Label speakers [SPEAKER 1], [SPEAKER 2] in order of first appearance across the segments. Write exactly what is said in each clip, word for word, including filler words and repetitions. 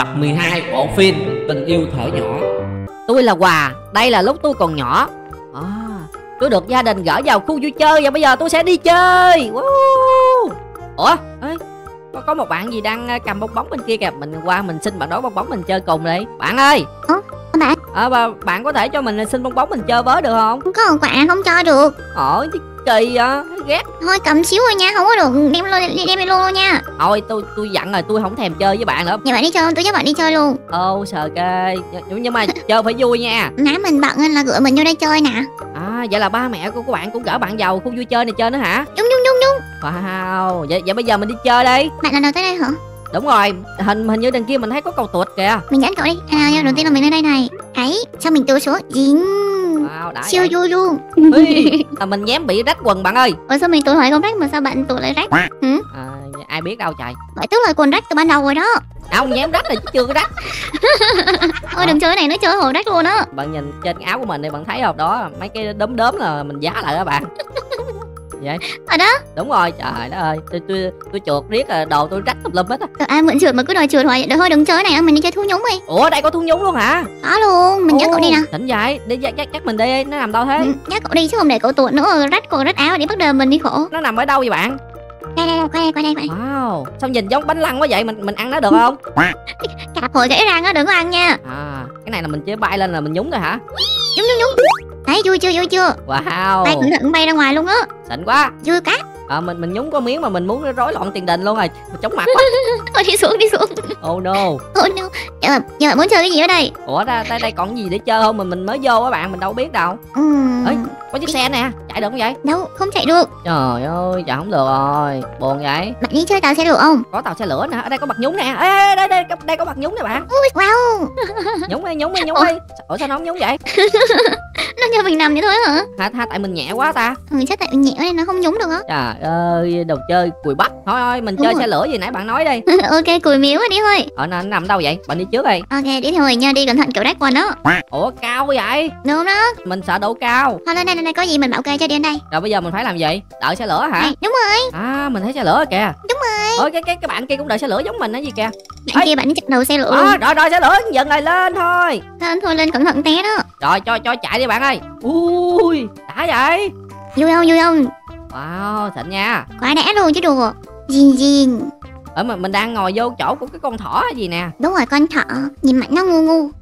[SPEAKER 1] Tập mười hai bộ phim Tình yêu thuở nhỏ.
[SPEAKER 2] Tôi là Hòa, đây là lúc tôi còn nhỏ. À, tôi được gia đình gửi vào khu vui chơi và bây giờ tôi sẽ đi chơi. Wow. Ủa, ê, có, có một bạn gì đang cầm bong bóng bên kia kìa. Mình qua mình xin bạn đó bong bóng mình chơi cùng đi. Bạn ơi.
[SPEAKER 3] Ủa, bạn?
[SPEAKER 2] À, bà, bạn có thể cho mình xin bong bóng mình chơi với được không?
[SPEAKER 3] Không có, bạn không cho được.
[SPEAKER 2] Ủa, kỳ vậy, ghét.
[SPEAKER 3] Thôi cầm xíu rồi nha, không có được đem luôn, đem đi luôn luôn nha.
[SPEAKER 2] Thôi tôi tôi dặn rồi, tôi không thèm chơi với bạn nữa.
[SPEAKER 3] Nhà bạn đi chơi, tôi với bạn đi chơi luôn.
[SPEAKER 2] Ô sờ kê, nhưng, nhưng mà chơi phải vui nha.
[SPEAKER 3] Má mình bận nên là gửi mình vô đây chơi nè.
[SPEAKER 2] À vậy là ba mẹ của các bạn cũng gửi bạn vào khu vui chơi này chơi nữa hả?
[SPEAKER 3] Đúng đúng đúng đúng.
[SPEAKER 2] Wow, vậy vậy bây giờ mình đi chơi đi.
[SPEAKER 3] Bạn lần đầu tới đây hả?
[SPEAKER 2] Đúng rồi, hình hình như đằng kia mình thấy có cầu tuột kìa.
[SPEAKER 3] Mình dẫn cậu đi. À, à, đầu tiên là mình lên đây này. Ấy, sao mình tua xuống? Dính.
[SPEAKER 2] Wow, đã
[SPEAKER 3] siêu vui luôn.
[SPEAKER 2] Ê, à, mình dám bị rách quần bạn ơi.
[SPEAKER 3] Ủa sao mình tụi hỏi không rách mà sao bạn tụi lại rách? Ừ?
[SPEAKER 2] À, ai biết đâu trời.
[SPEAKER 3] Vậy tức là quần rách từ ban đầu rồi đó.
[SPEAKER 2] Áo không dám rách rồi chứ chưa có rách.
[SPEAKER 3] Ôi đừng chơi cái này, nó chơi hồi rách luôn á.
[SPEAKER 2] Bạn nhìn trên áo của mình đi, bạn thấy không? Đó, mấy cái đốm đốm là mình giá lại đó bạn. Vậy
[SPEAKER 3] ở đó
[SPEAKER 2] đúng rồi, trời đất ơi, tôi tôi tôi chuột riết rồi đồ tôi rách tùm lum hết á.
[SPEAKER 3] Tụi ai mượn trượt mà cứ đòi trượt hoài. Được thôi đừng chơi cái này, mình đi chơi thú nhúng đi.
[SPEAKER 2] Ủa đây có thú nhúng luôn hả?
[SPEAKER 3] Có luôn, mình dắt cậu đi nè.
[SPEAKER 2] Tỉnh vậy, đi dắt dắt dắt mình đi, nó nằm đâu thế?
[SPEAKER 3] Ừ, dắt cậu đi chứ không để cậu tuột nữa, rách quần rách áo để bắt đầu mình đi khổ.
[SPEAKER 2] Nó nằm ở đâu vậy bạn?
[SPEAKER 3] Đây đây, qua đây qua đây qua đây.
[SPEAKER 2] Wow, sao nhìn giống bánh lăng quá vậy, mình mình ăn nó được không?
[SPEAKER 3] Cạp hồi gãy răng á, đừng có ăn nha.
[SPEAKER 2] À, cái này là mình chỉ bay lên là mình nhúng thôi hả?
[SPEAKER 3] Nhúng nhúng nhúng. Đấy vui chưa vui chưa?
[SPEAKER 2] Wow.
[SPEAKER 3] Bay cẩn thận bay ra ngoài luôn á.
[SPEAKER 2] Xịn quá.
[SPEAKER 3] Vui cá.
[SPEAKER 2] À, mình mình nhúng có miếng mà mình muốn rối loạn tiền đình luôn rồi, mình chóng mặt quá.
[SPEAKER 3] Thôi đi xuống đi xuống.
[SPEAKER 2] Oh no.
[SPEAKER 3] Oh no. Giờ, giờ bạn muốn chơi cái gì ở đây?
[SPEAKER 2] Ủa đây đây, đây còn gì để chơi không mà mình mới vô á bạn, mình đâu biết đâu.
[SPEAKER 3] Uhm.
[SPEAKER 2] Ê, có chiếc xe nè, chạy được không vậy?
[SPEAKER 3] Đâu, không chạy được.
[SPEAKER 2] Trời ơi, chạy không được rồi, buồn vậy.
[SPEAKER 3] Bạn đi chơi tàu xe được không?
[SPEAKER 2] Có tàu xe lửa nè, ở đây có mặt nhúng nè. Ê, đây đây đây có mặt nhúng nè bạn.
[SPEAKER 3] Ui, wow.
[SPEAKER 2] Nhúng đi, nhúng đi, nhúng đi. Ủa sao nó không nhúng vậy?
[SPEAKER 3] Nó cho mình nằm vậy thôi hả?
[SPEAKER 2] Hả, tha tại mình nhẹ quá ta.
[SPEAKER 3] Ừ, chắc tại mình nhẹ nên nó không nhúng được á.
[SPEAKER 2] Trời ơi, đồ chơi cùi bắp. Thôi thôi, mình
[SPEAKER 3] Đúng
[SPEAKER 2] chơi
[SPEAKER 3] rồi.
[SPEAKER 2] xe lửa gì nãy bạn nói đi.
[SPEAKER 3] Ok, cùi miếu đi thôi.
[SPEAKER 2] Ở nó nằm đâu vậy? Bạn đi trước đi.
[SPEAKER 3] Ok, đi thôi nha, đi cẩn thận kiểu rách quần đó.
[SPEAKER 2] Ủa cao quá vậy?
[SPEAKER 3] Được không đó?
[SPEAKER 2] Mình sợ độ cao.
[SPEAKER 3] Thôi lên đây, lên đây, có gì mình bảo kê cho đi đến đây.
[SPEAKER 2] Rồi bây giờ mình phải làm gì? Đợi xe lửa hả?
[SPEAKER 3] Này, đúng rồi.
[SPEAKER 2] À, mình thấy xe lửa kìa.
[SPEAKER 3] Đúng rồi.
[SPEAKER 2] Ôi cái cái cái bạn kia cũng đợi xe lửa giống mình á gì kìa.
[SPEAKER 3] Bạn
[SPEAKER 2] Ê.
[SPEAKER 3] kia bạn đi chặt đầu xe lửa
[SPEAKER 2] À,
[SPEAKER 3] luôn.
[SPEAKER 2] rồi rồi xe lửa dần này lên thôi.
[SPEAKER 3] Thôi, thôi lên cẩn thận té đó.
[SPEAKER 2] Rồi cho cho chạy đi bạn ơi. Ui, đã vậy.
[SPEAKER 3] Vui không, vui không?
[SPEAKER 2] Wow, xịn nha.
[SPEAKER 3] Quá đã luôn chứ đùa. Zin zin.
[SPEAKER 2] Ở mình mình đang ngồi vô chỗ của cái con thỏ hay gì nè.
[SPEAKER 3] Đúng rồi, con thỏ. Nhìn mặt nó ngu ngu.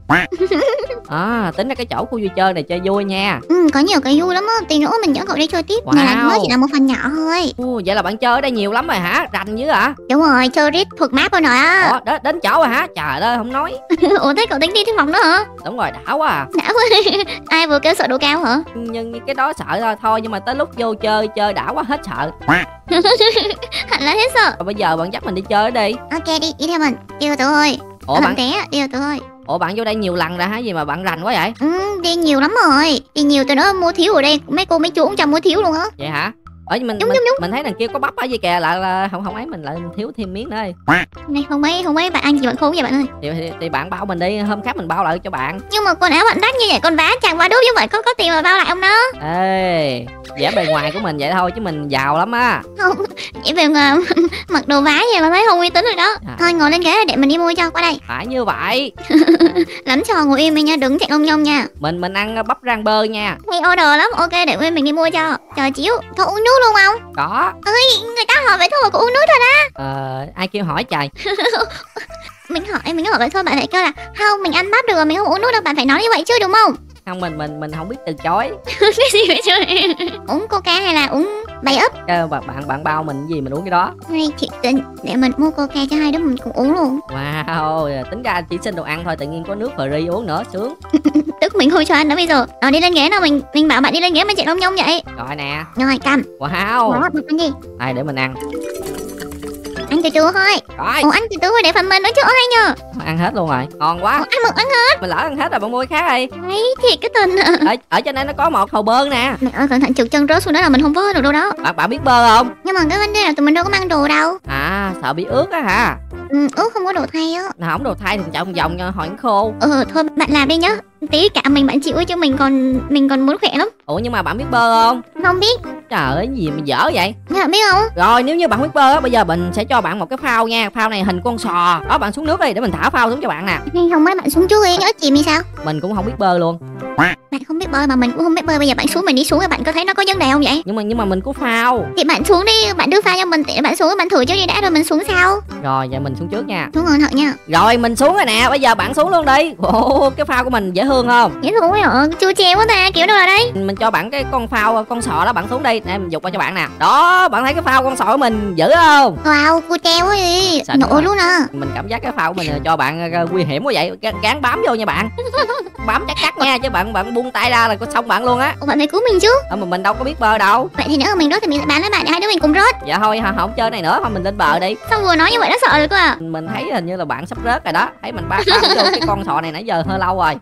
[SPEAKER 2] À, tính ra cái chỗ khu vui chơi này chơi vui nha.
[SPEAKER 3] Ừ, có nhiều cái vui lắm á. Tí nữa mình dẫn cậu đi chơi tiếp. Này là
[SPEAKER 2] Wow.
[SPEAKER 3] mới chỉ là một phần nhỏ thôi.
[SPEAKER 2] Ui, vậy là bạn chơi ở đây nhiều lắm rồi hả? Rành dữ hả?
[SPEAKER 3] Đúng rồi, chơi riết thuộc map rồi nè á.
[SPEAKER 2] Ủa, đến, đến chỗ rồi hả? Trời ơi, không nói.
[SPEAKER 3] Ủa thế cậu tính đi thiên phòng đó hả?
[SPEAKER 2] Đúng rồi, đã quá à.
[SPEAKER 3] Đã quá. Ai vừa kêu sợ độ cao hả?
[SPEAKER 2] Nhưng cái đó sợ thôi thôi, nhưng mà tới lúc vô chơi chơi đã quá hết sợ.
[SPEAKER 3] Hẳn là hết sợ.
[SPEAKER 2] Rồi bây giờ bạn dắt mình đi chơi đi.
[SPEAKER 3] Ok đi, đi theo mình. Đi theo tụi tôi.
[SPEAKER 2] Ủa
[SPEAKER 3] Bạn
[SPEAKER 2] bạn
[SPEAKER 3] té, đi theo tụi tôi.
[SPEAKER 2] Ủa bạn vô đây nhiều lần rồi hả? Gì mà bạn rành quá vậy?
[SPEAKER 3] Ừ, đi nhiều lắm rồi. Đi nhiều tụi nó mua thiếu ở đây. Mấy cô mấy chú cũng chẳng mua thiếu luôn á.
[SPEAKER 2] Vậy hả? Ở mình
[SPEAKER 3] Đúng,
[SPEAKER 2] mình,
[SPEAKER 3] đúng, đúng.
[SPEAKER 2] mình thấy đằng kia có bắp ở gì kìa, lại là không không ấy mình lại thiếu thêm miếng nữa đi.
[SPEAKER 3] Này không mấy, không mấy bạn ăn gì bạn khốn vậy bạn ơi.
[SPEAKER 2] Thì, thì, thì bạn bao mình đi, hôm khác mình bao lại cho bạn.
[SPEAKER 3] Nhưng mà quần áo bạn đắt như vậy, con vá chẳng vá đốt như vậy, có có tiền mà bao lại không đó?
[SPEAKER 2] Ê, vẻ bề ngoài của mình vậy thôi chứ mình giàu lắm á.
[SPEAKER 3] Không, chỉ về mà mặc đồ vá vậy mà thấy không uy tín rồi đó.
[SPEAKER 2] À.
[SPEAKER 3] Thôi ngồi lên ghế để mình đi mua cho, qua đây.
[SPEAKER 2] Phải như vậy.
[SPEAKER 3] Lắm trò ngồi im đi nha, đừng chạy lông nhông nha.
[SPEAKER 2] Mình mình ăn bắp rang bơ nha.
[SPEAKER 3] Hay order lắm, ok để quên mình đi mua cho. Chờ chiếu, có uống nước luôn không?
[SPEAKER 2] Có.
[SPEAKER 3] Người ta hỏi vậy thôi mà có uống nước thôi đó.
[SPEAKER 2] Ờ, ai kêu hỏi trời.
[SPEAKER 3] Mình hỏi, mình hỏi vậy thôi bạn lại kêu là không, mình ăn bắp được rồi, mình không uống nước đâu, bạn phải nói như vậy chứ đúng không?
[SPEAKER 2] Không, mình mình mình không biết từ chối.
[SPEAKER 3] Cái gì vậy trời? Uống coca hay là uống bay ấp?
[SPEAKER 2] Cái bạn bạn bạn bao mình cái gì mình uống cái đó.
[SPEAKER 3] Hay thiệt tình, để mình mua coca cho hai đứa mình cùng uống luôn.
[SPEAKER 2] Wow, tính ra chỉ xin đồ ăn thôi tự nhiên có nước free uống nữa, sướng.
[SPEAKER 3] Tức mình không cho ăn đó bây giờ. Rồi đi lên ghế nào, mình mình bảo bạn đi lên ghế mà chạy lông nhông vậy.
[SPEAKER 2] Rồi nè.
[SPEAKER 3] Rồi cầm.
[SPEAKER 2] Wow.
[SPEAKER 3] Đó, bạn ăn đi.
[SPEAKER 2] Ai để mình ăn.
[SPEAKER 3] Ăn từ từ thôi.
[SPEAKER 2] Rồi.
[SPEAKER 3] Ủa ăn từ từ thôi để phần mình nói chứ hay nhờ.
[SPEAKER 2] Ăn hết luôn rồi, ngon quá.
[SPEAKER 3] Ủa, ăn một ăn hết.
[SPEAKER 2] Mình lỡ ăn hết rồi, bạn mua cái khác đi.
[SPEAKER 3] Đấy thiệt cái tình à.
[SPEAKER 2] Ở, ở trên đây nó có một hồ bơi nè.
[SPEAKER 3] Mẹ ơi cẩn thận trượt chân rớt xuống đó là mình không vớt được đâu đó.
[SPEAKER 2] Bạn bạn biết bơi không?
[SPEAKER 3] Nhưng mà cái vấn đề là tụi mình đâu có mang đồ đâu.
[SPEAKER 2] À, sợ bị ướt á hả?
[SPEAKER 3] Ừ, ướt không có đồ thay á.
[SPEAKER 2] Nào không đồ thay thì chạy vòng vòng cho hỏi khô.
[SPEAKER 3] Ừ thôi bạn làm đi nhá. Tí cả mình bạn chịu chứ mình còn mình còn muốn khỏe lắm.
[SPEAKER 2] Ủa nhưng mà bạn biết bơi không?
[SPEAKER 3] Không biết.
[SPEAKER 2] Trời ơi, gì mà dở vậy?
[SPEAKER 3] Bạn biết không?
[SPEAKER 2] Rồi nếu như bạn biết bơi á, bây giờ mình sẽ cho bạn một cái phao nha. Phao này hình con sò. Đó, bạn xuống nước đi để mình thả phao xuống cho bạn nè.
[SPEAKER 3] Không, mấy bạn xuống trước đi, nhớ chìm thì sao?
[SPEAKER 2] Mình cũng không biết bơi luôn.
[SPEAKER 3] Bạn không biết bơi mà mình cũng không biết bơi, bây giờ bạn xuống mình đi xuống, bạn có thấy nó có vấn đề không vậy?
[SPEAKER 2] Nhưng mà nhưng mà mình có phao.
[SPEAKER 3] Thì bạn xuống đi, bạn đưa phao cho mình, bạn xuống bạn thử trước đi đã rồi mình xuống sau.
[SPEAKER 2] Rồi giờ mình xuống trước nha.
[SPEAKER 3] Xuống ngon thật nha.
[SPEAKER 2] Rồi mình xuống rồi nè, bây giờ bạn xuống luôn đi. Ồ, cái phao của mình dễ thương không?
[SPEAKER 3] Dễ thương quá hả? Chua chê quá ta, kiểu đâu là đây?
[SPEAKER 2] Mình cho bạn cái con phao con sò đó, bạn xuống đi. Nè mình dục qua cho bạn nè. Đó, bạn thấy cái phao con sò của mình dữ không?
[SPEAKER 3] Wow, cua treo quá đi.
[SPEAKER 2] Xịn
[SPEAKER 3] Nổi
[SPEAKER 2] quá.
[SPEAKER 3] luôn à.
[SPEAKER 2] Mình cảm giác cái phao của mình cho bạn uh, nguy hiểm quá vậy. Gán bám vô nha bạn. Bám chắc chắc nha, chứ bạn bạn buông tay ra là có xong bạn luôn á.
[SPEAKER 3] Ủa, bạn phải cứu mình chứ.
[SPEAKER 2] Ờ, mà mình đâu có biết bơi đâu.
[SPEAKER 3] Vậy thì nếu mà mình rớt thì mình sẽ bán với bạn để hai đứa mình cùng rớt.
[SPEAKER 2] Dạ thôi hả, không chơi này nữa, thôi mình lên bờ đi.
[SPEAKER 3] Sao vừa nói như vậy nó sợ rồi cơ à?
[SPEAKER 2] Mình thấy hình như là bạn sắp rớt rồi đó. Thấy mình ba bám vô cái con sò này nãy giờ hơi lâu rồi.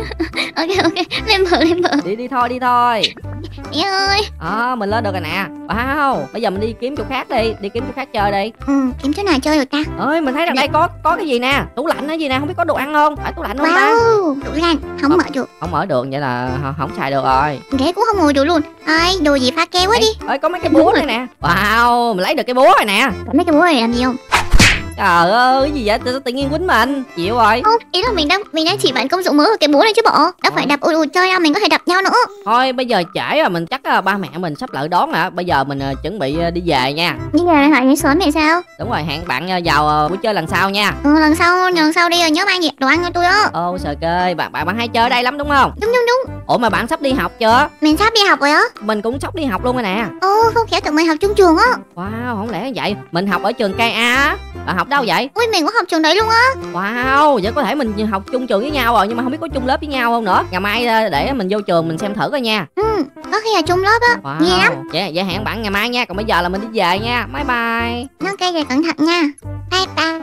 [SPEAKER 3] Ok ok, lên bờ lên bờ.
[SPEAKER 2] Đi đi thôi, đi thôi.
[SPEAKER 3] Mẹ ơi.
[SPEAKER 2] Ờ, mình lên được rồi nè. Wow, bây giờ mình đi kiếm chỗ khác đi, đi kiếm chỗ khác chơi đi.
[SPEAKER 3] Ừ, kiếm chỗ nào chơi được ta?
[SPEAKER 2] Ơi, mình thấy rằng đây có có cái gì nè, tủ lạnh hay gì nè, không biết có đồ ăn không? Phải tủ lạnh không ta?
[SPEAKER 3] Wow, tủ lạnh, không
[SPEAKER 2] Ờ.
[SPEAKER 3] mở được.
[SPEAKER 2] Không mở được, vậy là không, không xài được rồi.
[SPEAKER 3] Ghế cũng không ngồi được luôn. Ơi, đồ gì pha keo quá đi.
[SPEAKER 2] Ơi, có mấy cái búa đây nè. Wow, mình lấy được cái búa rồi nè.
[SPEAKER 3] Có mấy cái búa này làm gì không?
[SPEAKER 2] Trời ơi, cái gì vậy? Tự, tự nhiên quýnh mình. Chịu rồi.
[SPEAKER 3] Không, ý là mình đang mình đang chỉ bạn công dụng mới của cái búa này chứ bộ. Đâu phải đập ùi ùi chơi đâu, mình có thể đập nhau nữa.
[SPEAKER 2] Thôi bây giờ trễ rồi, mình chắc uh, ba mẹ mình sắp lỡ đón hả. Bây giờ mình uh, chuẩn bị uh, đi về nha.
[SPEAKER 3] Đi về hỏi đến sớm thì sao?
[SPEAKER 2] Đúng rồi, hẹn bạn uh, vào uh, buổi chơi lần sau nha.
[SPEAKER 3] Ừ, lần sau lần sau đi rồi nhớ mang đồ ăn cho tôi đó.
[SPEAKER 2] Ô sờ kê, bạn bạn bạn hay chơi ở đây lắm đúng không?
[SPEAKER 3] Đúng đúng đúng.
[SPEAKER 2] Ủa mà bạn sắp đi học chưa?
[SPEAKER 3] Mình sắp đi học rồi á.
[SPEAKER 2] Mình cũng sắp đi học luôn rồi nè.
[SPEAKER 3] Ô, không khéo tụi mình học chung trường á.
[SPEAKER 2] Wow, không lẽ vậy? Mình học ở trường ca a á. Bạn học đâu vậy?
[SPEAKER 3] Ui, mình cũng học trường đấy luôn á.
[SPEAKER 2] Wow, vậy có thể mình học chung trường với nhau rồi, nhưng mà không biết có chung lớp với nhau không nữa. Ngày mai uh, để mình vô trường mình xem thử coi nha.
[SPEAKER 3] Ừ, có khi là chung lớp á.
[SPEAKER 2] Wow,
[SPEAKER 3] Nghe lắm.
[SPEAKER 2] vậy, vậy hẹn bạn ngày mai nha. Còn bây giờ là mình đi về nha. Bye bye.
[SPEAKER 3] Ok, vậy cẩn thận nha. Bye bye.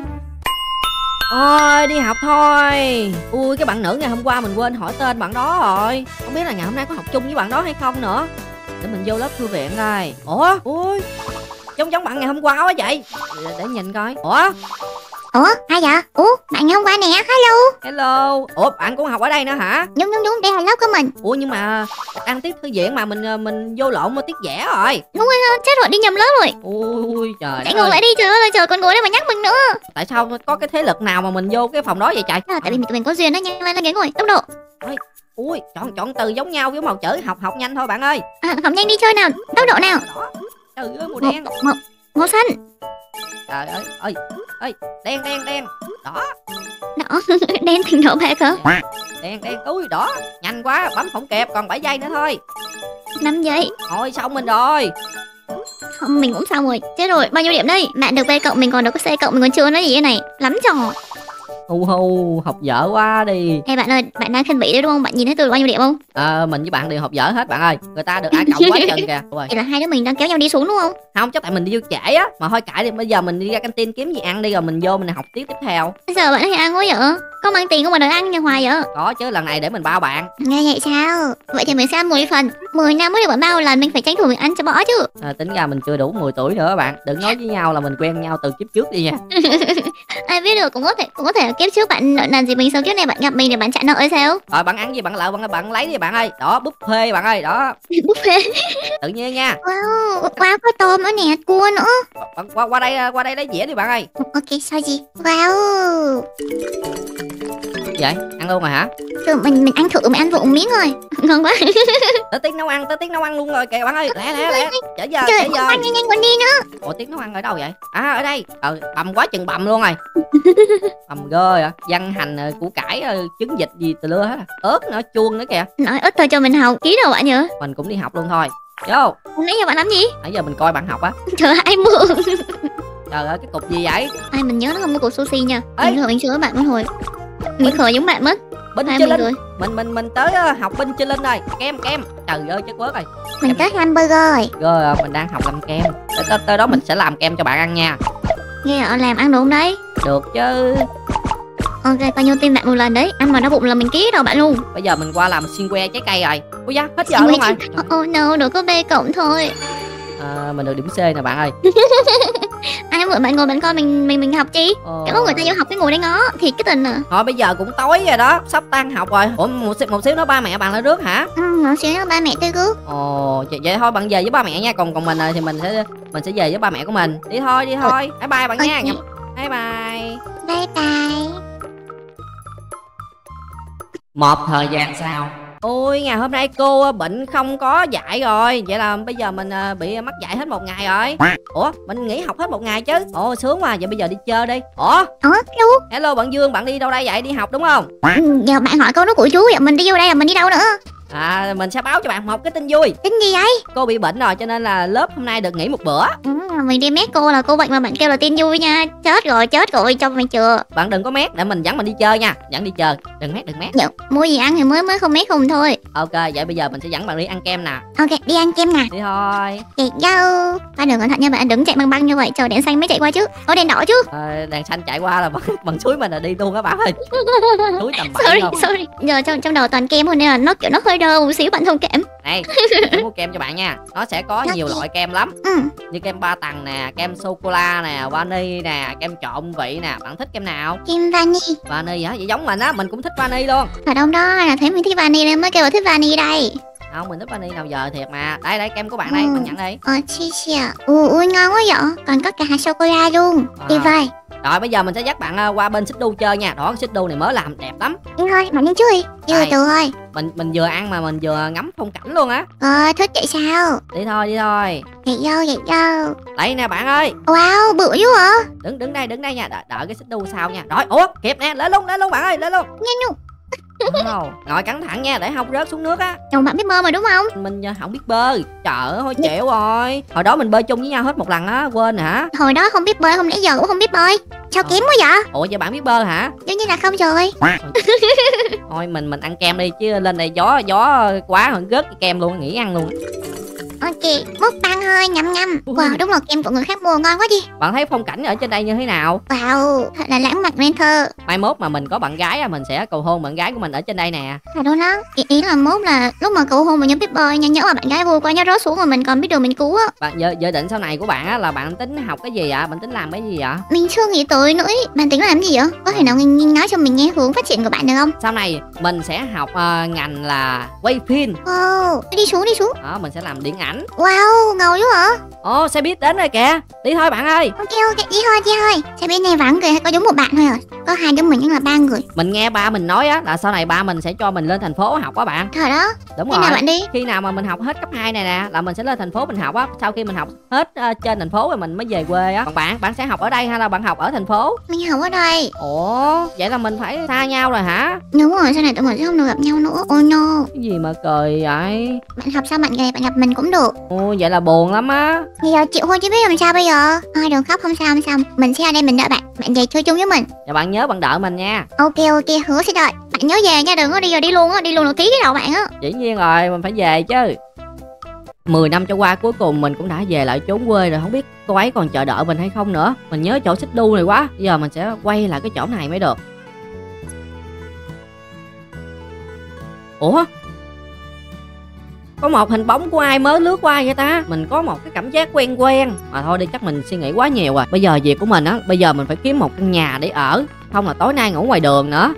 [SPEAKER 2] Ôi, đi học thôi. Ui, cái bạn nữ ngày hôm qua mình quên hỏi tên bạn đó rồi. Không biết là ngày hôm nay có học chung với bạn đó hay không nữa. Để mình vô lớp thư viện coi. Ủa, ui, giống giống bạn ngày hôm qua quá vậy. Để, để nhìn coi. Ủa,
[SPEAKER 3] Ủa, ai vậy? Ủa, bạn ngày hôm qua nè, hello.
[SPEAKER 2] hello. Ủa, bạn cũng học ở đây nữa hả?
[SPEAKER 3] Đúng đúng đúng, đây là lớp của mình.
[SPEAKER 2] Ủa nhưng mà đang tiết thư viện mà mình mình vô lộn mà tiết vẽ rồi.
[SPEAKER 3] Đúng rồi, chết rồi, đi nhầm lớp rồi.
[SPEAKER 2] Ui trời
[SPEAKER 3] Chạy
[SPEAKER 2] đất
[SPEAKER 3] ngược lại
[SPEAKER 2] ơi.
[SPEAKER 3] đi, trời ơi, trời còn ngồi đây mà nhắc mình nữa.
[SPEAKER 2] Tại sao có cái thế lực nào mà mình vô cái phòng đó vậy trời?
[SPEAKER 3] À, tại vì tụi mình có duyên đó, nhanh lên lên ghế ngồi, tốc độ.
[SPEAKER 2] Ui, chọn chọn từ giống nhau với màu chữ, học học nhanh thôi bạn ơi.
[SPEAKER 3] À, học nhanh đi chơi nào, tốc độ nào.
[SPEAKER 2] Đó. Trời ơi màu
[SPEAKER 3] Màu,
[SPEAKER 2] đen.
[SPEAKER 3] màu, màu xanh.
[SPEAKER 2] Trời ơi, ơi, ơi, đen đen đen. Đó,
[SPEAKER 3] Đỏ, đen thành đỏ bạc hả?
[SPEAKER 2] đen đen. Ui đó, nhanh quá, bấm không kịp, còn bảy giây nữa thôi.
[SPEAKER 3] năm giây.
[SPEAKER 2] Thôi xong mình rồi.
[SPEAKER 3] Không, mình cũng xong rồi. Chết rồi, bao nhiêu điểm đây? Bạn được B cộng, mình còn được có C cộng, mình còn chưa nói gì thế này. Lắm trò.
[SPEAKER 2] Hu hu, học dở quá đi.
[SPEAKER 3] Ê bạn ơi, bạn đang khinh bỉ đấy đúng không? Bạn nhìn thấy tôi được bao nhiêu điểm không?
[SPEAKER 2] Ờ, mình với bạn đều học dở hết bạn ơi. Người ta được A cộng quá chừng kìa. Ui.
[SPEAKER 3] Vậy là hai đứa mình đang kéo nhau đi xuống đúng không?
[SPEAKER 2] Không, chắc tại mình đi vô trễ á. Mà thôi kệ đi, bây giờ mình đi ra căng tin kiếm gì ăn đi rồi mình vô mình học tiếp tiếp theo.
[SPEAKER 3] Bây giờ bạn hay ăn quá vậy? Có mang tiền không mà đòi ăn nhà hoài vậy?
[SPEAKER 2] Có chứ, lần này để mình bao bạn.
[SPEAKER 3] Nghe vậy sao? Vậy thì mình sẽ ăn mười phần. mười năm mới được bạn bao lần, mình phải tranh thủ mình ăn cho bỏ chứ.
[SPEAKER 2] À, tính ra mình chưa đủ mười tuổi nữa bạn. Đừng nói với nhau là mình quen nhau từ kiếp trước đi nha.
[SPEAKER 3] Ai biết được, cũng có thể cũng có thể là kiếp trước bạn nợ nần gì mình, sau kiếp này bạn gặp mình để bạn trả nợ hay sao?
[SPEAKER 2] Rồi bạn ăn gì bạn lợ bạn bạn lấy đi bạn ơi. Đó, buffet bạn ơi, đó.
[SPEAKER 3] Buffet.
[SPEAKER 2] Tự nhiên nha.
[SPEAKER 3] Wow, wow, có tôm nữa nè, cua nữa.
[SPEAKER 2] Bạn qua qua đây qua đây lấy dĩa đi bạn ơi.
[SPEAKER 3] Ok, sao gì? Wow.
[SPEAKER 2] Vậy, ăn luôn rồi hả?
[SPEAKER 3] Từ mình mình ăn thử, mình ăn thử một miếng rồi. Ngon quá.
[SPEAKER 2] Tới tiếng nấu ăn, tới tiếng nấu ăn luôn rồi kìa bạn ơi. Lẹ lẹ lẹ. Trễ giờ,
[SPEAKER 3] Trời,
[SPEAKER 2] trễ giờ.
[SPEAKER 3] nhanh nhanh nhanh còn đi nữa.
[SPEAKER 2] Ủa tiếng nấu ăn ở đâu vậy? À ở đây. Ờ bầm quá chừng bầm luôn rồi. Bầm ghê à. Văn hành ờ, củ cải ờ, trứng vịt gì từ lưa hết. À. Ớt nữa, chuông nữa kìa.
[SPEAKER 3] Nói ít thôi cho mình học ký đâu bạn nhớ.
[SPEAKER 2] Mình cũng đi học luôn thôi. Vô.
[SPEAKER 3] Nãy giờ bạn làm gì?
[SPEAKER 2] Nãy giờ mình coi bạn học á.
[SPEAKER 3] Trời, ai mượn.
[SPEAKER 2] Trời ơi cái cục gì vậy?
[SPEAKER 3] Ai mình nhớ nó không có cục sushi nha.
[SPEAKER 2] Ê.
[SPEAKER 3] Mình rồi mình chữa bạn một hồi. Mình khờ giống bạn mất.
[SPEAKER 2] Binh
[SPEAKER 3] Hai
[SPEAKER 2] chê
[SPEAKER 3] mình
[SPEAKER 2] linh.
[SPEAKER 3] rồi.
[SPEAKER 2] Mình mình mình tới ờ, học binh chê linh rồi. Kem kem. Trời ơi chết quớt rồi.
[SPEAKER 3] Mình tới hamburger rồi.
[SPEAKER 2] Ghê à, mình đang học làm kem. Tới, tới, tới đó mình sẽ làm kem cho bạn ăn nha.
[SPEAKER 3] Nghe ở làm ăn được không đấy?
[SPEAKER 2] Được chứ.
[SPEAKER 3] Ok, bao nhiêu tiền bạn một lần đấy? Ăn mà nó bụng là mình ký đầu bạn luôn.
[SPEAKER 2] Bây giờ mình qua làm xiên que trái cây rồi. Ui da hết giờ luôn rồi.
[SPEAKER 3] Oh no, được có B cộng thôi.
[SPEAKER 2] À, mình được điểm C nè bạn ơi.
[SPEAKER 3] Ai rồi bạn ngồi bạn coi mình mình mình học chi.
[SPEAKER 2] Ờ.
[SPEAKER 3] Cái lúc người ta vô học cái ngồi đây ngó thì cái tình à.
[SPEAKER 2] Thôi bây giờ cũng tối rồi đó, sắp tan học rồi. Ủa một xíu, một xíu nữa ba mẹ bạn lại rước hả?
[SPEAKER 3] Ừ, một xíu nữa ba mẹ tôi rước.
[SPEAKER 2] Ồ, vậy, vậy thôi bạn về với ba mẹ nha. Còn còn mình thì mình sẽ mình sẽ về với ba mẹ của mình. Đi thôi, đi thôi. Bye bye bạn nha.
[SPEAKER 3] Okay.
[SPEAKER 2] Bye bye.
[SPEAKER 3] Bye bye.
[SPEAKER 1] Một thời gian sau.
[SPEAKER 2] Ôi ngày hôm nay cô bệnh không có dạy rồi. Vậy là bây giờ mình bị mắc dạy hết một ngày rồi. Ủa mình nghỉ học hết một ngày chứ. Ồ sướng quá. Vậy bây giờ đi chơi đi. Ủa
[SPEAKER 3] Ủa hello.
[SPEAKER 2] Hello bạn Dương, bạn đi đâu đây vậy? Đi học đúng không?
[SPEAKER 3] Ừ, giờ bạn hỏi câu đó của chú vậy mình đi vô đây là mình đi đâu nữa?
[SPEAKER 2] À mình sẽ báo cho bạn một cái tin vui.
[SPEAKER 3] Tin gì vậy?
[SPEAKER 2] Cô bị bệnh rồi cho nên là lớp hôm nay được nghỉ một bữa.
[SPEAKER 3] Ừ, mình đi mét cô là cô bệnh mà bạn kêu là tin vui nha. Chết rồi chết rồi cho mày chưa.
[SPEAKER 2] Bạn đừng có mét, để mình dẫn mình đi chơi nha. Dẫn đi chơi, đừng mét đừng mét.
[SPEAKER 3] Dạ, mua gì ăn thì mới mới không mét không thôi.
[SPEAKER 2] Ok vậy bây giờ mình sẽ dẫn bạn đi ăn kem nè.
[SPEAKER 3] Ok đi ăn kem nè.
[SPEAKER 2] Đi thôi.
[SPEAKER 3] Chị dâu. Ba đừng cẩn thận nha bạn, đừng chạy băng băng như vậy. Chờ đèn xanh mới chạy qua chứ. Có đèn đỏ chứ.
[SPEAKER 2] À, đèn xanh chạy qua là bằng, bằng suối mình là đi luôn các bạn ơi. Suối tầm bậy
[SPEAKER 3] Sorry
[SPEAKER 2] không?
[SPEAKER 3] sorry. Giờ trong trong đầu toàn kem thôi nên là nó kiểu nó hơi đơ một xíu, bạn thông cảm.
[SPEAKER 2] Này em mua kem cho bạn nha. Nó sẽ có nhiều loại kem lắm.
[SPEAKER 3] Ừ.
[SPEAKER 2] Như kem ba tầng nè, kem sô cô la nè, vani nè, kem trộn vị nè. Bạn thích kem nào?
[SPEAKER 3] Kem vani.
[SPEAKER 2] Vani hả? Vậy giống mình á, mình cũng thích vani luôn.
[SPEAKER 3] Ở đâu đó là thấy mình thích vani nên mới kêu là thích vani đây.
[SPEAKER 2] Không, mình thích vani nào giờ thiệt mà. Đây đây kem của bạn đây,
[SPEAKER 3] Ừ.
[SPEAKER 2] bạn nhận đi.
[SPEAKER 3] Ờ chi chi à. Ui ui ngon quá vậy. Còn có cả hạt sô cô la luôn.
[SPEAKER 2] À.
[SPEAKER 3] Tuyệt vời.
[SPEAKER 2] Rồi bây giờ mình sẽ dắt bạn uh, qua bên xích đu chơi nha. Đó xích đu này mới làm đẹp lắm.
[SPEAKER 3] Đi thôi, bạn đi trước đi. Đi
[SPEAKER 2] Đây.
[SPEAKER 3] từ từ thôi.
[SPEAKER 2] Mình mình vừa ăn mà mình vừa ngắm phong cảnh luôn á.
[SPEAKER 3] Ờ thích vậy sao?
[SPEAKER 2] Đi thôi đi thôi.
[SPEAKER 3] Vậy dâu vậy dâu.
[SPEAKER 2] Đây nè bạn ơi.
[SPEAKER 3] Wow bự dữ hả?
[SPEAKER 2] Đứng đứng đây đứng đây nha. Đợi, đợi cái xích đu sau nha. Rồi ủa kịp nè, lên luôn lên luôn bạn ơi, lên luôn.
[SPEAKER 3] Nhanh luôn.
[SPEAKER 2] Wow. Ngồi cẩn thận nha để không rớt xuống nước á.
[SPEAKER 3] Chồng bạn biết bơi mà đúng không?
[SPEAKER 2] Mình uh, không biết bơi. Trời ơi thôi chịu rồi. Hồi đó mình bơi chung với nhau hết một lần á, quên hả?
[SPEAKER 3] Hồi đó không biết bơi, không lẽ giờ cũng không biết bơi. Sao
[SPEAKER 2] Ờ.
[SPEAKER 3] kém quá vậy?
[SPEAKER 2] Ủa vậy bạn biết bơi hả?
[SPEAKER 3] Đương nhiên là không rồi.
[SPEAKER 2] Thôi mình mình ăn kem đi chứ lên đây gió gió quá rồi rớt cái kem luôn, nghỉ ăn luôn.
[SPEAKER 3] Ok, múc băng hơi nhầm nhầm. Wow, đúng là kem của người khác mua ngon quá đi.
[SPEAKER 2] Bạn thấy phong cảnh ở trên đây như thế nào?
[SPEAKER 3] Wow, thật là lãng mạn nên thơ.
[SPEAKER 2] Mai mốt mà mình có bạn gái á, mình sẽ cầu hôn bạn gái của mình ở trên đây nè.
[SPEAKER 3] Thật đó đó. Ý, ý là mốt là lúc mà cầu hôn mình nhớ biết bơi nha, nhớ mà bạn gái vui quá nhớ rớt xuống rồi mình còn biết đường mình cứu á.
[SPEAKER 2] Bạn dự, dự định sau này của bạn á là bạn tính học cái gì ạ? Bạn tính làm cái gì ạ?
[SPEAKER 3] Mình chưa nghĩ tới nữa ý. Bạn tính làm gì vậy? Có thể nào nghe, nghe nói cho mình nghe hướng phát triển của bạn được không?
[SPEAKER 2] Sau này mình sẽ học uh, ngành là quay phim.
[SPEAKER 3] Wow, đi xuống đi xuống.
[SPEAKER 2] Đó, mình sẽ làm điện ảnh.
[SPEAKER 3] Wow, ngầu dữ hả?
[SPEAKER 2] Ồ, xe buýt đến rồi kìa. Đi thôi bạn ơi.
[SPEAKER 3] Ok ok, đi thôi đi thôi. Xe bên này vắng người hay có giống một bạn thôi à? Có hai đứa mình nhưng là ba người.
[SPEAKER 2] Mình nghe ba mình nói á là sau này ba mình sẽ cho mình lên thành phố học á bạn.
[SPEAKER 3] Thật đó.
[SPEAKER 2] Đúng
[SPEAKER 3] Khi
[SPEAKER 2] rồi.
[SPEAKER 3] nào bạn đi?
[SPEAKER 2] Khi nào mà mình học hết cấp hai này nè là mình sẽ lên thành phố mình học á. Sau khi mình học hết uh, trên thành phố rồi mình mới về quê á. Còn bạn, bạn sẽ học ở đây hay là bạn học ở thành phố?
[SPEAKER 3] Mình học ở đây.
[SPEAKER 2] Ủa, vậy là mình phải xa nhau rồi hả?
[SPEAKER 3] Đúng rồi, sau này tụi mình sẽ không được gặp nhau nữa. Oh no.
[SPEAKER 2] Cái gì mà cười vậy?
[SPEAKER 3] Bạn học sao bạn này bạn gặp mình cũng được.
[SPEAKER 2] Ồ, vậy là buồn lắm á.
[SPEAKER 3] Bây giờ chịu thôi chứ biết làm sao bây giờ. Thôi đừng khóc, không sao không sao. Mình sẽ ở đây mình đợi bạn. Bạn về chơi chung với mình.
[SPEAKER 2] Và bạn nhớ bạn đợi mình nha.
[SPEAKER 3] Ok ok, hứa sẽ đợi. Bạn nhớ về nha, đừng có đi giờ đi luôn á, đi luôn là ký cái đầu bạn á.
[SPEAKER 2] Dĩ nhiên rồi, mình phải về chứ. Mười năm trôi qua cuối cùng mình cũng đã về lại chốn quê rồi. Không biết cô ấy còn chờ đợi mình hay không nữa. Mình nhớ chỗ xích đu này quá. Bây giờ mình sẽ quay lại cái chỗ này mới được. Ủa? Có một hình bóng của ai mới lướt qua vậy ta? Mình có một cái cảm giác quen quen. Mà thôi đi, chắc mình suy nghĩ quá nhiều rồi. Bây giờ việc của mình á, bây giờ mình phải kiếm một căn nhà để ở. Không là tối nay ngủ ngoài đường nữa.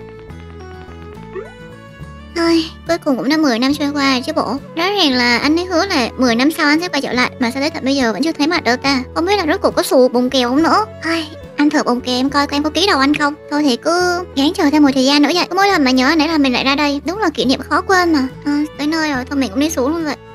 [SPEAKER 3] Thôi, cuối cùng cũng đã mười năm trôi qua rồi chứ bộ. Rõ ràng là anh ấy hứa là mười năm sau anh sẽ quay trở lại. Mà sao tới tận bây giờ vẫn chưa thấy mặt đâu ta. Không biết là rốt cuộc có xù bùng kèo không nữa. Thôi, anh thử bùng kèo em coi coi em có ký đầu anh không. Thôi thì cứ gắng chờ thêm một thời gian nữa vậy. Cứ mỗi lần mà nhớ nãy là mình lại ra đây. Đúng là kỷ niệm khó quên mà. À, tới nơi rồi, thôi mình cũng đi xuống luôn vậy.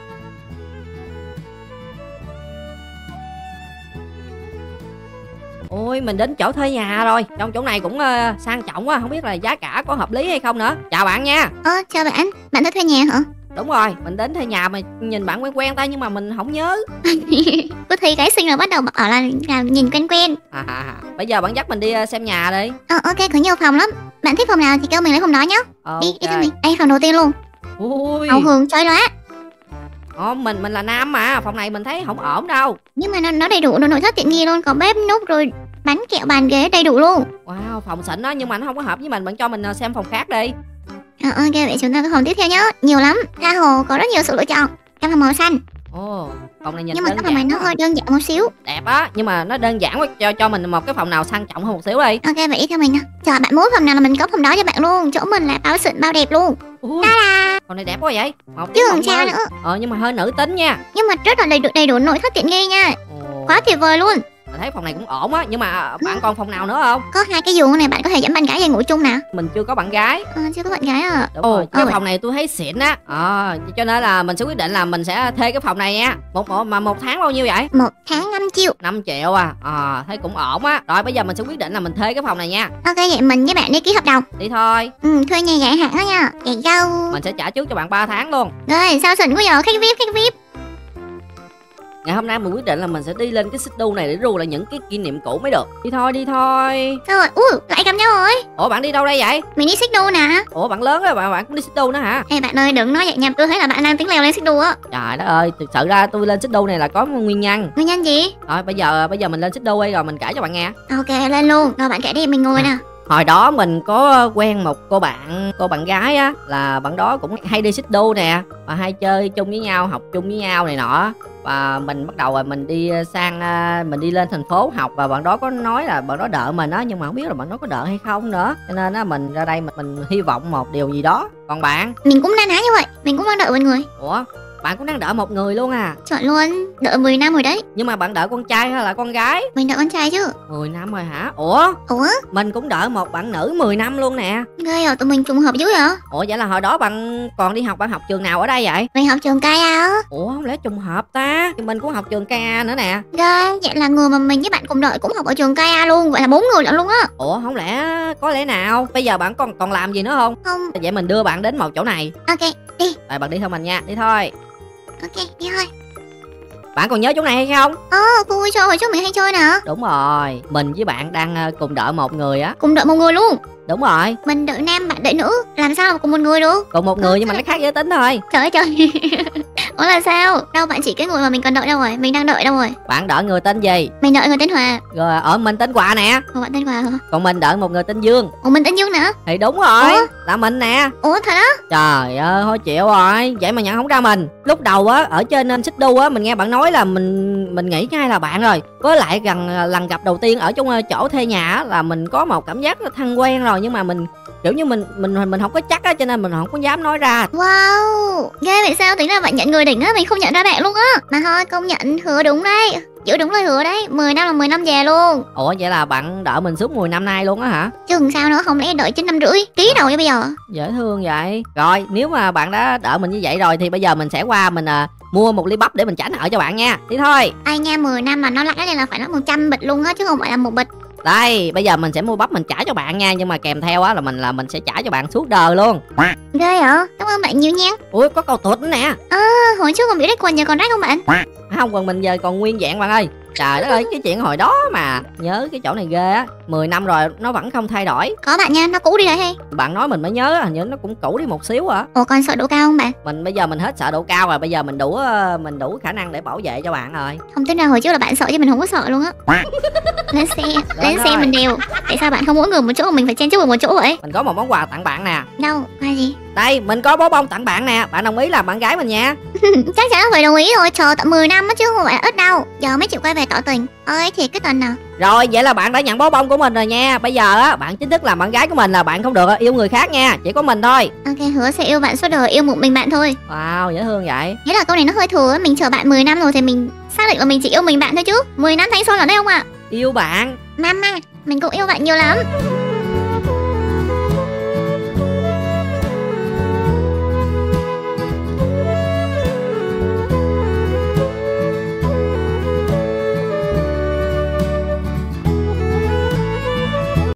[SPEAKER 2] Ôi mình đến chỗ thuê nhà rồi. Trong chỗ này cũng uh, sang trọng quá. Không biết là giá cả có hợp lý hay không nữa. Chào bạn nha.
[SPEAKER 3] Ơ, chào bạn. Bạn tới thuê nhà hả?
[SPEAKER 2] Đúng rồi, mình đến thuê nhà mà nhìn bạn quen quen ta nhưng mà mình không nhớ.
[SPEAKER 3] Cứ thi cái sinh là bắt đầu ở là, là nhìn quen quen.
[SPEAKER 2] À, à, à. Bây giờ bạn dắt mình đi uh, xem nhà đi.
[SPEAKER 3] Ờ ok, có nhiều phòng lắm. Bạn thích phòng nào thì kêu mình lấy phòng đó nhá.
[SPEAKER 2] Ok.
[SPEAKER 3] Đi, đi theo mình. Đây phòng đầu tiên luôn.
[SPEAKER 2] Ui.
[SPEAKER 3] Hậu hường chơi đó.
[SPEAKER 2] Ồ, mình mình là nam mà, phòng này mình thấy không ổn đâu.
[SPEAKER 3] Nhưng mà nó, nó đầy đủ đồ nội thất tiện nghi luôn, có bếp núc rồi bánh kẹo bàn ghế đầy đủ luôn.
[SPEAKER 2] Wow, phòng xịn đó nhưng mà nó không có hợp với mình, bạn cho mình uh, xem phòng khác đi.
[SPEAKER 3] Ờ ok, vậy chúng ta có phòng tiếp theo nhá. Nhiều lắm, tha hồ có rất nhiều sự lựa chọn. Căn phòng màu xanh.
[SPEAKER 2] Ồ, Phòng này nhìn
[SPEAKER 3] Nhưng mà
[SPEAKER 2] đơn
[SPEAKER 3] cái phòng này
[SPEAKER 2] giản
[SPEAKER 3] nó
[SPEAKER 2] quá.
[SPEAKER 3] hơi đơn giản một xíu.
[SPEAKER 2] Đẹp á, nhưng mà nó đơn giản quá, cho cho mình một cái phòng nào sang trọng hơn một xíu đi.
[SPEAKER 3] Ok, vậy đi theo mình nè. Trời, bạn muốn phòng nào là mình có phòng đó cho bạn luôn. Chỗ mình là bao xịn bao đẹp luôn.
[SPEAKER 2] Ui, phòng này đẹp quá vậy. Một
[SPEAKER 3] Chứ
[SPEAKER 2] cái
[SPEAKER 3] làm
[SPEAKER 2] phòng
[SPEAKER 3] sao
[SPEAKER 2] mới.
[SPEAKER 3] nữa.
[SPEAKER 2] Ờ nhưng mà hơi nữ tính nha.
[SPEAKER 3] Nhưng mà rất là đầy đủ, đầy đủ nội thất tiện nghi nha.
[SPEAKER 2] Ồ,
[SPEAKER 3] Quá tuyệt vời luôn.
[SPEAKER 2] mình thấy phòng này cũng ổn á, nhưng mà bạn còn phòng nào nữa không?
[SPEAKER 3] Có hai cái giường này, bạn có thể dẫn bạn gái về ngủ chung nè.
[SPEAKER 2] Mình chưa có bạn gái.
[SPEAKER 3] Ờ, chưa có bạn gái à.
[SPEAKER 2] Đúng rồi, cái
[SPEAKER 3] ờ.
[SPEAKER 2] phòng này tôi thấy xịn á. Ờ, cho nên là mình sẽ quyết định là mình sẽ thuê cái phòng này nha. Một, một mà một tháng bao nhiêu vậy?
[SPEAKER 3] Một tháng năm triệu.
[SPEAKER 2] năm triệu à. Ờ, thấy cũng ổn á. Rồi bây giờ mình sẽ quyết định là mình thuê cái phòng này nha.
[SPEAKER 3] Ok, vậy mình với bạn đi ký hợp đồng.
[SPEAKER 2] Đi thôi.
[SPEAKER 3] Ừ, thuê nhà dài hạn đó nha. Vậy go.
[SPEAKER 2] Mình sẽ trả trước cho bạn ba tháng luôn.
[SPEAKER 3] Rồi, sao xịn quá giờ, khách vi ai pi, khách vi ai pi.
[SPEAKER 2] Ngày hôm nay mình quyết định là mình sẽ đi lên cái xích đu này để ru lại những cái kỷ niệm cũ mới được. Đi thôi, đi thôi.
[SPEAKER 3] Sao rồi? Ui, lại gặp nhau rồi.
[SPEAKER 2] Ủa bạn đi đâu đây vậy?
[SPEAKER 3] Mình đi xích đu nè.
[SPEAKER 2] Ủa bạn lớn rồi, bạn bạn cũng đi xích đu nữa hả?
[SPEAKER 3] Ê bạn ơi, đừng nói vậy nha, tôi thấy là bạn đang tính leo lên xích đu á.
[SPEAKER 2] Trời đất ơi, thực sự ra tôi lên xích đu này là có một nguyên nhân.
[SPEAKER 3] Nguyên nhân gì?
[SPEAKER 2] Rồi bây giờ bây giờ mình lên xích đu đi rồi mình kể cho bạn nghe.
[SPEAKER 3] Ok, lên luôn. Rồi bạn kể đi, mình ngồi nè.
[SPEAKER 2] Hồi đó mình có quen một cô bạn, cô bạn gái á, là bạn đó cũng hay đi xích đu nè, và hay chơi chung với nhau, học chung với nhau này nọ. Và mình bắt đầu là mình đi sang à, mình đi lên thành phố học, và bạn đó có nói là bạn đó đợi mình á, nhưng mà không biết là bạn đó có đợi hay không nữa. Cho nên á mình ra đây mình, mình hy vọng một điều gì đó. Còn bạn?
[SPEAKER 3] Mình cũng na ná như vậy, mình cũng đang đợi một người.
[SPEAKER 2] Ủa, bạn cũng đang đợi một người luôn à?
[SPEAKER 3] Chuẩn luôn, đợi mười năm rồi đấy.
[SPEAKER 2] Nhưng mà bạn đợi con trai hay là con gái?
[SPEAKER 3] Mình đợi con trai chứ.
[SPEAKER 2] mười năm rồi hả? Ủa,
[SPEAKER 3] Ủa?
[SPEAKER 2] mình cũng đợi một bạn nữ mười năm luôn nè.
[SPEAKER 3] Ghê rồi, tụi mình trùng hợp dữ vậy?
[SPEAKER 2] Ủa vậy là hồi đó bạn còn đi học, bạn học trường nào ở đây vậy?
[SPEAKER 3] Mình học trường ca a á.
[SPEAKER 2] Ủa không lẽ trùng hợp ta? Thì mình cũng học trường ca a nữa nè.
[SPEAKER 3] Ghê, vậy là người mà mình với bạn cùng đợi cũng học ở trường ca a luôn. Vậy là bốn người lận luôn á.
[SPEAKER 2] Ủa không lẽ có lẽ nào bây giờ bạn còn còn làm gì nữa không?
[SPEAKER 3] Không.
[SPEAKER 2] Vậy mình đưa bạn đến một chỗ này.
[SPEAKER 3] Ok, đi.
[SPEAKER 2] Rồi bạn đi theo mình nha, đi thôi.
[SPEAKER 3] Ok, đi thôi.
[SPEAKER 2] Bạn còn nhớ chỗ này hay không?
[SPEAKER 3] Ờ, khu vui chơi hồi trước mình hay chơi nè.
[SPEAKER 2] Đúng rồi, mình với bạn đang ờ, cùng đợi một người á.
[SPEAKER 3] Cùng đợi một người luôn.
[SPEAKER 2] Đúng rồi,
[SPEAKER 3] Mình đợi nam, bạn đợi nữ. Làm sao mà cùng một người được?
[SPEAKER 2] cùng một người nhưng mà nó khác giới tính thôi.
[SPEAKER 3] Trời ơi trời. Ủa là sao? Đâu bạn chỉ cái người mà mình cần đợi đâu rồi? Mình đang đợi đâu rồi?
[SPEAKER 2] Bạn đợi người tên gì?
[SPEAKER 3] Mình đợi người tên Hòa.
[SPEAKER 2] Rồi ở mình tên Quà nè.
[SPEAKER 3] Ủa bạn tên Hòa hả?
[SPEAKER 2] Còn mình đợi một người tên Dương.
[SPEAKER 3] Ủa mình tên Dương nữa.
[SPEAKER 2] Thì đúng rồi,
[SPEAKER 3] Ủa?
[SPEAKER 2] là mình nè.
[SPEAKER 3] Ủa thật á?
[SPEAKER 2] Trời ơi, thôi chịu rồi, vậy mà nhận không ra mình. Lúc đầu á, ở trên xích đu á, mình nghe bạn nói là mình mình nghĩ ngay là bạn rồi. Với lại gần lần gặp đầu tiên ở trong chỗ thuê nhà á, là mình có một cảm giác thân quen rồi, nhưng mà mình kiểu như mình mình mình không có chắc á, cho nên mình không có dám nói ra.
[SPEAKER 3] Wow, ghê vậy sao? Tính là bạn nhận người đỉnh á, mình không nhận ra bạn luôn á. Mà thôi, công nhận Hứa đúng đấy. Giữ đúng lời hứa đấy, mười năm là mười năm về luôn.
[SPEAKER 2] Ủa vậy là bạn đợi mình suốt mười năm nay luôn á hả?
[SPEAKER 3] Chứ làm sao nữa, không lẽ đợi chín năm rưỡi. Ký đầu cho bây giờ.
[SPEAKER 2] Dễ thương vậy. Rồi nếu mà bạn đã đợi mình như vậy rồi thì bây giờ mình sẽ qua mình à, mua một ly bắp để mình trả nợ cho bạn nha. Đi thôi.
[SPEAKER 3] Ai nha, mười năm mà nó lãi lên là phải nó một trăm bịch luôn á, chứ không phải là một bịch.
[SPEAKER 2] Đây, bây giờ mình sẽ mua bắp mình trả cho bạn nha, nhưng mà kèm theo á là mình là mình sẽ trả cho bạn suốt đời luôn.
[SPEAKER 3] Ghê vậy? Cảm ơn bạn nhiều nha.
[SPEAKER 2] Ui có cầu tuột nữa nè.
[SPEAKER 3] À, hồi trước còn bị rách quần, giờ còn rách không bạn?
[SPEAKER 2] Không, quần mình giờ còn nguyên vẹn bạn ơi. Trời đất ơi, cái chuyện hồi đó mà nhớ cái chỗ này ghê á. Mười năm rồi nó vẫn không thay đổi.
[SPEAKER 3] Có bạn nha, nó cũ đi đấy hay?
[SPEAKER 2] Bạn nói mình mới nhớ, hình như nó cũng cũ đi một xíu à.
[SPEAKER 3] Ủa còn sợ độ cao không bạn?
[SPEAKER 2] Mình bây giờ mình hết sợ độ cao rồi, bây giờ mình đủ ờ, mình đủ khả năng để bảo vệ cho bạn rồi.
[SPEAKER 3] Không tính ra hồi trước là bạn sợ chứ mình không có sợ luôn á. Lên xe, lên xe mình đều. Tại sao bạn không mỗi người một chỗ mà mình phải chen chúc ở một chỗ vậy?
[SPEAKER 2] Mình có một món quà tặng bạn nè.
[SPEAKER 3] Đâu, quà gì?
[SPEAKER 2] Đây, mình có bó bông tặng bạn nè. Bạn đồng ý làm bạn gái mình nha.
[SPEAKER 3] Chắc chắn là phải đồng ý rồi, chờ tận mười năm á chứ không phải là ít đâu. Giờ mới chịu quay về tỏ tình. Ơi thiệt cái tình nào.
[SPEAKER 2] Rồi, vậy là bạn đã nhận bó bông của mình rồi nha. Bây giờ á, bạn chính thức làm bạn gái của mình, là bạn không được yêu người khác nha, chỉ có mình thôi.
[SPEAKER 3] Ok, hứa sẽ yêu bạn suốt đời, yêu một mình bạn thôi.
[SPEAKER 2] Wow, dễ thương vậy.
[SPEAKER 3] Nghĩa là câu này nó hơi thừa, mình chờ bạn mười năm rồi thì mình xác định là mình chỉ yêu mình bạn thôi chứ. Mười năm thanh xuân ở đây không ạ?
[SPEAKER 2] Yêu bạn.
[SPEAKER 3] Mama, mình cũng yêu bạn nhiều lắm.